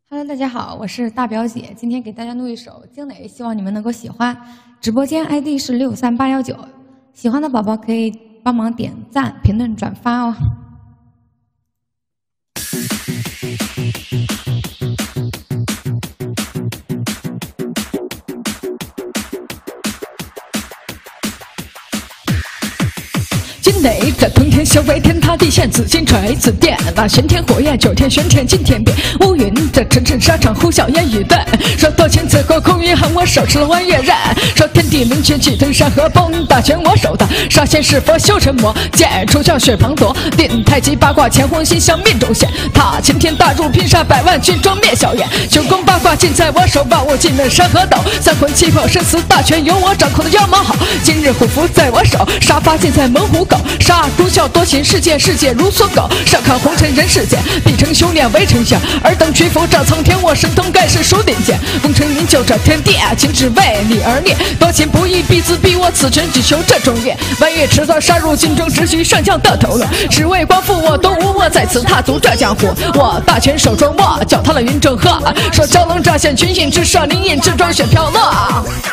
Hello， 大家好，我是大表姐，今天给大家录一首《惊雷》，希望你们能够喜欢。直播间 ID 是63819，喜欢的宝宝可以帮忙点赞、评论、转发哦。 惊雷这通天修为，天塌地陷，紫金锤紫电，那玄天火焰，九天玄天惊天变。乌云这阵阵沙场，呼啸烟雨弹。说多情此后空余恨，我手持了弯月刃。说天地灵泉气腾山河崩，大权我手的杀仙是佛修成魔，剑出鞘血滂沱，定太极八卦乾坤心向命中现。踏擎天大柱，拼杀百万军装灭硝烟。九宫八卦尽在我手，万物尽能山河斗。三魂七魄生死大权由我掌控的妖魔好。今日虎符在我手，杀伐尽在猛虎狗。杀诛笑多情，世界如所狗。上看红尘人世间，必成修炼为丞相。尔等屈服这苍天，我神通盖世数顶尖。功成名就这天地，今只为你而念。多情不义，必自逼我，此生只求这中业。弯月迟早杀入京中，只许上将的头颅。只为光复我东吴，我在此踏足这江湖。我大权手中握，脚踏了云中鹤。说蛟龙乍现，群星之上，灵隐之中雪飘落。